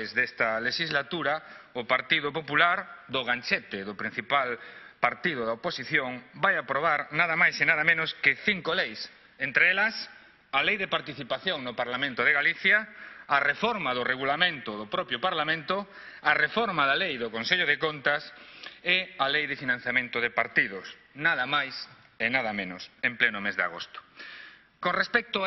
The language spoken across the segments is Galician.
despois desta legislatura, o Partido Popular, do ganchete do principal partido da oposición, vai aprobar nada máis e nada menos que 5 leis, entre elas a Lei de Participación no Parlamento de Galicia, a reforma do regulamento do propio Parlamento, a reforma da Lei do Consello de Contas e a Lei de Financiamento de Partidos, nada máis e nada menos, en pleno mes de agosto. Con respecto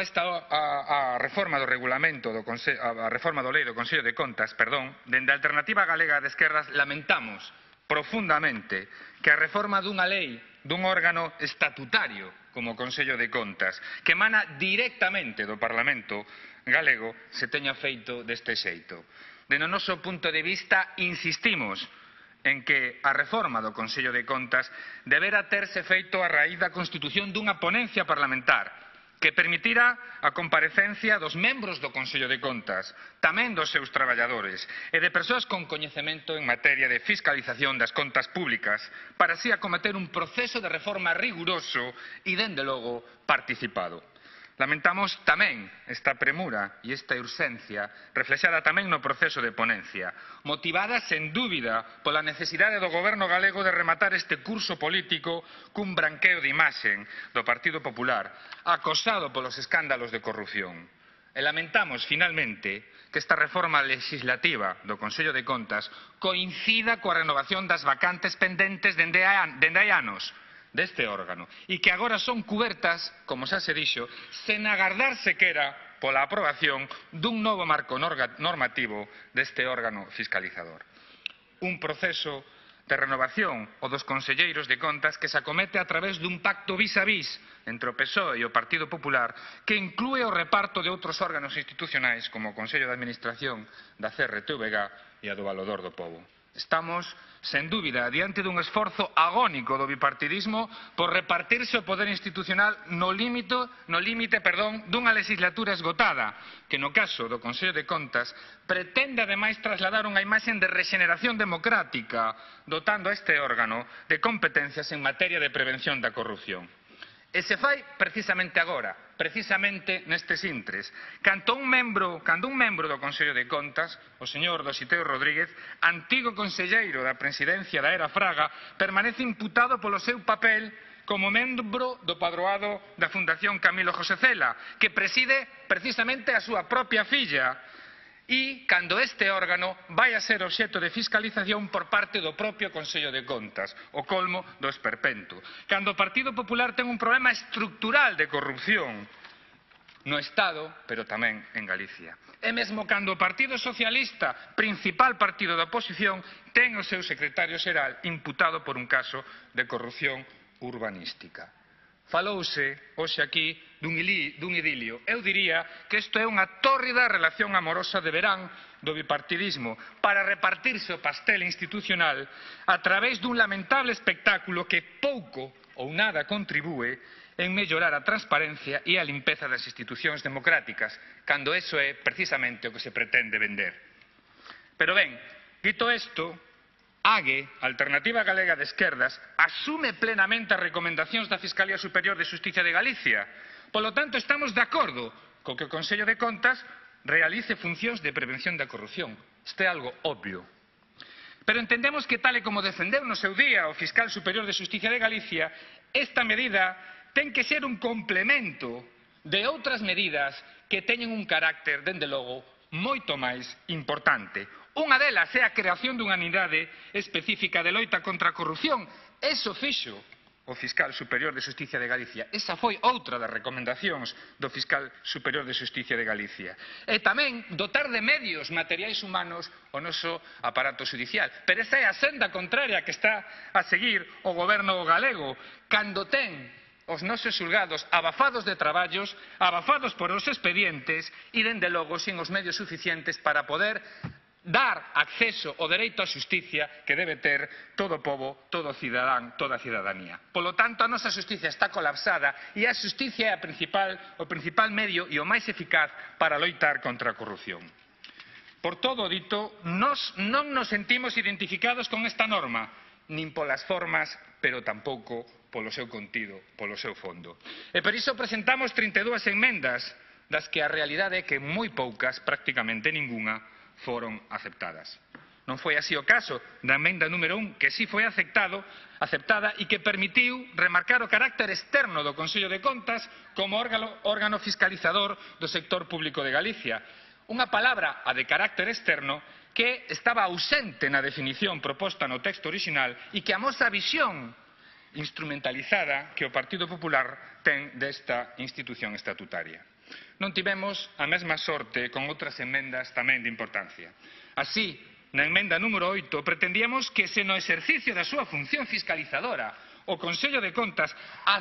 a reforma do regulamento a reforma da Lei do Consello de Contas, dende a Alternativa Galega de Esquerdas lamentamos profundamente que a reforma dunha lei dun órgano estatutario como o Consello de Contas, que emana directamente do Parlamento galego, se teña feito deste xeito. Dende o noso punto de vista, insistimos en que a reforma do Consello de Contas debera terse feito a raíz da constitución dunha ponencia parlamentar que permitira a comparecencia dos membros do Consello de Contas, tamén dos seus traballadores e de persoas con coñecemento en materia de fiscalización das contas públicas, para así acometer un proceso de reforma riguroso e, dende logo, participado. Lamentamos tamén esta premura e esta urxencia reflexada tamén no proceso de ponencia, motivada sen dúbida pola necesidade do Goberno galego de rematar este curso político cun branqueo de imaxen do Partido Popular, acosado polos escándalos de corrupción. E lamentamos, finalmente, que esta reforma legislativa do Consello de Contas coincida coa renovación das vacantes pendentes dende hai anos deste órgano e que agora son cubertas, como xa se dixo, sen agardar sequera pola aprobación dun novo marco normativo deste órgano fiscalizador. Un proceso de renovación o dos conselleiros de contas que se acomete a través dun pacto vis a vis entre o PSOE e o Partido Popular que inclúe o reparto de outros órganos institucionais como o Consello de Administración da CRTVG e a do Valedor do Pobo. Estamos, sen dúbida, diante dun esforzo agónico do bipartidismo por repartirse o poder institucional no límite dunha legislatura esgotada, que no caso do Consello de Contas pretende ademais trasladar unha imaxe de rexeneración democrática, dotando a este órgano de competencias en materia de prevención da corrupción. E se fai precisamente agora, precisamente nestes intres, cando un membro do Consello de Contas, o señor Dositeo Rodríguez, antigo conselleiro da presidencia da era Fraga, permanece imputado polo seu papel como membro do padroado da Fundación Camilo José Cela, que preside precisamente a súa propia filla, e cando este órgano vai a ser obxecto de fiscalización por parte do propio Consello de Contas, o colmo do esperpento. Cando o Partido Popular ten un problema estructural de corrupción no Estado, pero tamén en Galicia. E mesmo cando o Partido Socialista, principal partido da oposición, ten o seu secretario xeral imputado por un caso de corrupción urbanística. Falouse hoxe aquí dun idilio. Eu diría que isto é unha tórrida relación amorosa de verán do bipartidismo para repartirse o pastel institucional a través dun lamentable espectáculo que pouco ou nada contribúe en mellorar a transparencia e a limpeza das institucións democráticas, cando eso é precisamente o que se pretende vender. Pero ben, dito isto, AGE, Alternativa Galega de Esquerdas, asume plenamente as recomendacións da Fiscalía Superior de Xustiza de Galicia. Polo tanto, estamos de acordo co que o Consello de Contas realice funcións de prevención da corrupción. Isto é algo obvio. Pero entendemos que, tal e como defendeu no seu día o Fiscal Superior de Xustiza de Galicia, esta medida ten que ser un complemento de outras medidas que teñen un carácter, dende logo, moito máis importante. Unha delas é a creación dunha unidade específica de loita contra a corrupción. Eso fixo o Fiscal Superior de Xustiza de Galicia. Esa foi outra das recomendacións do Fiscal Superior de Xustiza de Galicia. E tamén dotar de medios materiais humanos o noso aparato xudicial. Pero esa é a senda contraria que está a seguir o goberno galego cando ten os nosos xulgados abafados de traballos, abafados por os expedientes e, dende logo, sin os medios suficientes para poder dar acceso ao dereito á xusticia que debe ter todo o pobo, todo cidadán, toda a cidadanía. Polo tanto, a nosa xusticia está colapsada e a xusticia é o principal medio e o máis eficaz para loitar contra a corrupción. Por todo o dito, nós non nos sentimos identificados con esta norma, nin polas formas, pero tampouco polo seu contido, polo seu fondo. E por iso presentamos 32 enmendas, das que a realidade é que moi poucas, prácticamente ningunha, foron aceptadas. Non foi así o caso da emenda número 1, que sí foi aceptada e que permitiu remarcar o carácter externo do Consello de Contas como órgano fiscalizador do sector público de Galicia. Unha palabra, a de carácter externo, que estaba ausente na definición proposta no texto orixinal e que amosa a visión instrumentalizada que o Partido Popular ten desta institución estatutaria. Non tivemos a mesma sorte con outras emendas tamén de importancia. Así, na emenda número 8, pretendíamos que se no exercicio da súa función fiscalizadora o Consello de Contas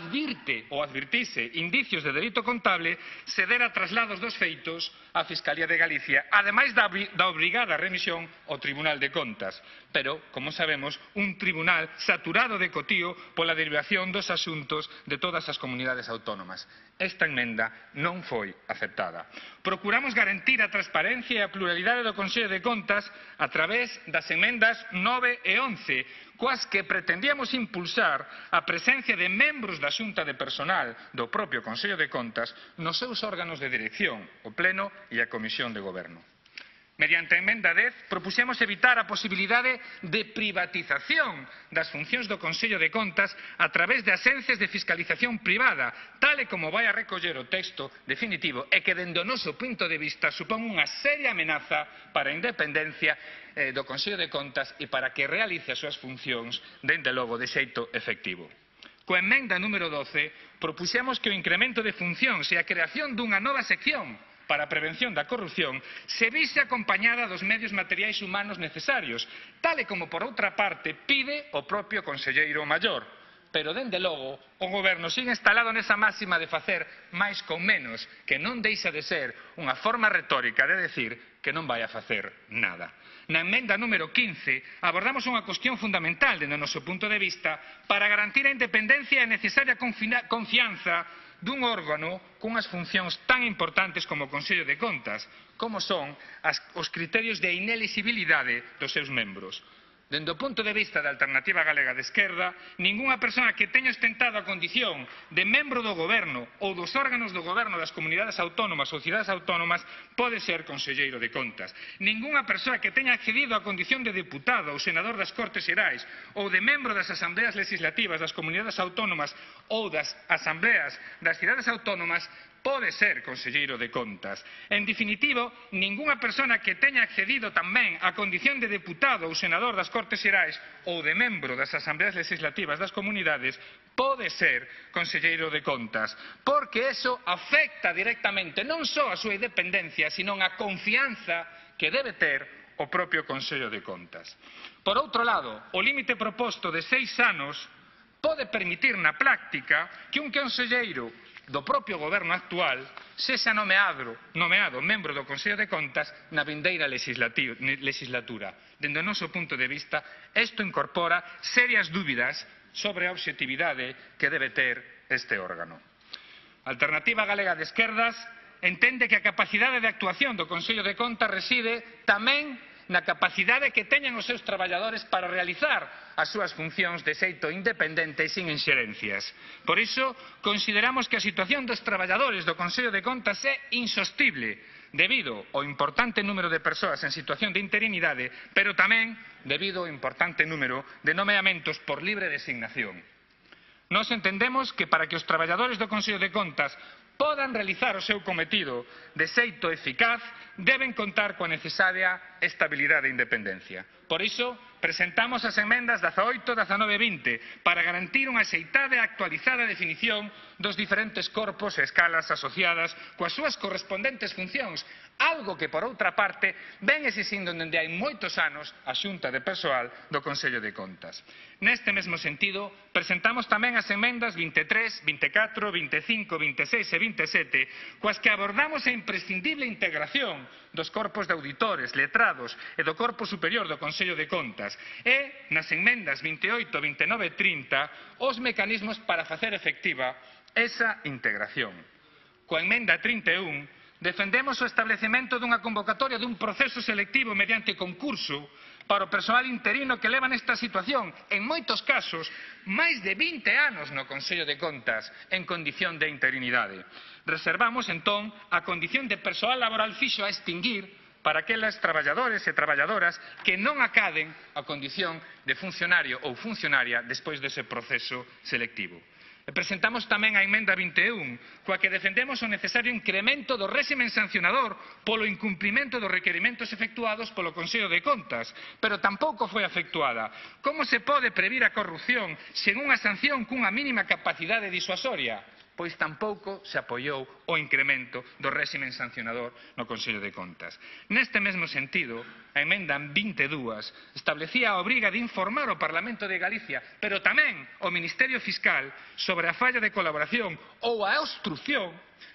advirtise indicios de delito contable, se dera traslados dos feitos á Fiscalía de Galicia, ademais da obrigada remisión ao Tribunal de Contas. Pero, como sabemos, un tribunal saturado de cotío pola derivación dos asuntos de todas as comunidades autónomas. Esta emenda non foi aceptada. Procuramos garantir a transparencia e a pluralidade do Consello de Contas a través das emendas 9 e 11, coas que pretendíamos impulsar a presencia de membros da Xunta de Personal do propio Consello de Contas nos seus órganos de dirección, o Pleno e a Comisión de Goberno. Mediante a emenda 10, propuxemos evitar a posibilidade de privatización das funcións do Consello de Contas a través de axencias de fiscalización privada, tal e como vai a recoller o texto definitivo e que, dende o noso punto de vista, supón unha seria amenaza para a independencia do Consello de Contas e para que realice as súas funcións, dende logo, de xeito efectivo. Coa emenda número 12, propuxemos que o incremento de funcións e a creación dunha nova sección para a prevención da corrupción se vise acompañada dos medios materiais humanos necesarios, tal e como, por outra parte, pide o propio Conselleiro Maior. Pero, dende logo, o Goberno sigue instalado nesa máxima de facer máis con menos, que non deixa de ser unha forma retórica de decir que non vai a facer nada. Na emenda número 15 abordamos unha cuestión fundamental, dende o noso punto de vista, para garantir a independencia e a necesaria confianza dun órgano cunhas funcións tan importantes como o Consello de Contas, como son os criterios de inelixibilidade dos seus membros. Dende o punto de vista da Alternativa Galega de Esquerda, ningunha persoa que teña ostentado a condición de membro do Goberno ou dos órganos do Goberno das comunidades autónomas ou cidades autónomas pode ser conselleiro de Contas. Ningunha persoa que teña accedido á condición de deputado ou senador das Cortes Xerais ou de membro das asambleas legislativas das comunidades autónomas ou das asambleas das cidades autónomas pode ser conselleiro de Contas. En definitivo, ningunha persona que teña accedido tamén á condición de deputado ou senador das Cortes Xerais ou de membro das asambleas legislativas das comunidades pode ser conselleiro de Contas, porque eso afecta directamente non só a súa independencia, sino a confianza que debe ter o propio Consello de Contas. Por outro lado, o límite proposto de 6 anos pode permitir na práctica que un conselleiro do propio goberno actual sexa nomeado membro do Consello de Contas na vindeira legislatura. Dende o noso punto de vista, isto incorpora serias dúbidas sobre a obxectividade que debe ter este órgano. A Alternativa Galega de Esquerdas entende que a capacidade de actuación do Consello de Contas reside tamén na capacidade que teñen os seus traballadores para realizar as súas funcións de xeito independente e sin inxerencias. Por iso, consideramos que a situación dos traballadores do Consello de Contas é insostible debido ao importante número de persoas en situación de interinidade, pero tamén debido ao importante número de nomeamentos por libre designación. Nós entendemos que para que os traballadores do Consello de Contas podan realizar o seu cometido de xeito eficaz, deben contar coa necesaria estabilidade e independencia. Por iso, presentamos as emendas 18, 19 e 20 para garantir unha axeitada e actualizada definición dos diferentes corpos e escalas asociadas coas súas correspondentes funcións, algo que, por outra parte, ven exixindo dende hai moitos anos a Xunta de Persoal do Consello de Contas. Neste mesmo sentido, presentamos tamén as emendas 23, 24, 25, 26 e 27, coas que abordamos a imprescindible integración dos corpos de auditores, letrados e do corpo superior do Consello de Contas e, nas emendas 28, 29 e 30, os mecanismos para facer efectiva esa integración. Coa emenda 31, defendemos o establecemento dunha convocatoria dun proceso selectivo mediante concurso para o persoal interino que leva nesta situación, en moitos casos, máis de 20 anos no Consello de Contas en condición de interinidade. Reservamos, entón, a condición de persoal laboral fixo a extinguir para aquelas traballadores e traballadoras que non acaden a condición de funcionario ou funcionaria despois dese proceso selectivo. E presentamos tamén a emenda 21, coa que defendemos o necesario incremento do réximen sancionador polo incumprimento dos requerimentos efectuados polo Consello de Contas, pero tampouco foi efectuada. Como se pode previr a corrupción sen unha sanción cunha mínima capacidade disuasoria? Pois tampouco se apoiou o incremento do réximen sancionador no Consello de Contas. Neste mesmo sentido, a emenda 22 establecía a obriga de informar ao Parlamento de Galicia, pero tamén ao Ministerio Fiscal, sobre a falla de colaboración ou a obstrución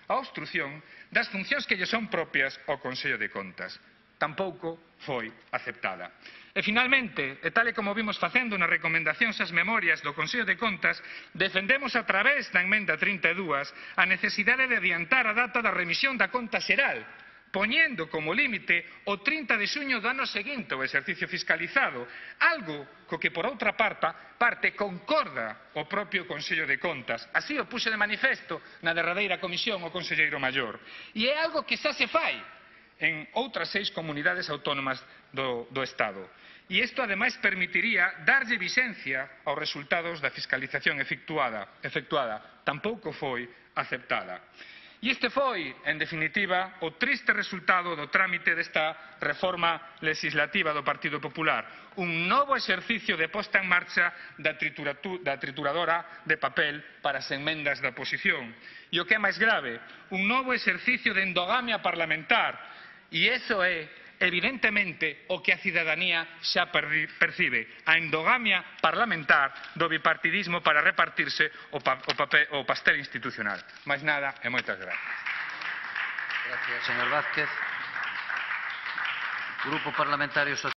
das funcións que lle son propias ao Consello de Contas. Tampouco foi aceptada. E, finalmente, e tal e como vimos facendo nas recomendacións ás memorias do Consello de Contas, defendemos a través da emenda 32 a necesidade de adiantar a data da remisión da conta xeral, poñendo como límite o 30 de xuño do ano seguinte ao exercicio fiscalizado, algo co que, por outra parte, concorda o propio Consello de Contas. Así o puxe de manifesto na derradeira comisión o conselleiro maior. E é algo que xa se fai en outras 6 comunidades autónomas do Estado. E isto, ademais, permitiría darlle vixencia aos resultados da fiscalización efectuada. Tampouco foi aceptada. E este foi, en definitiva, o triste resultado do trámite desta reforma legislativa do Partido Popular. Un novo exercicio de posta en marcha da trituradora de papel para as enmendas da oposición. E o que é máis grave, un novo exercicio de endogamia parlamentar. E iso é, evidentemente, o que a cidadanía xa percibe, a endogamia parlamentar do bipartidismo para repartirse o pastel institucional. Máis nada e moitas gracias. Gracias, señor Vázquez. Grupo Parlamentario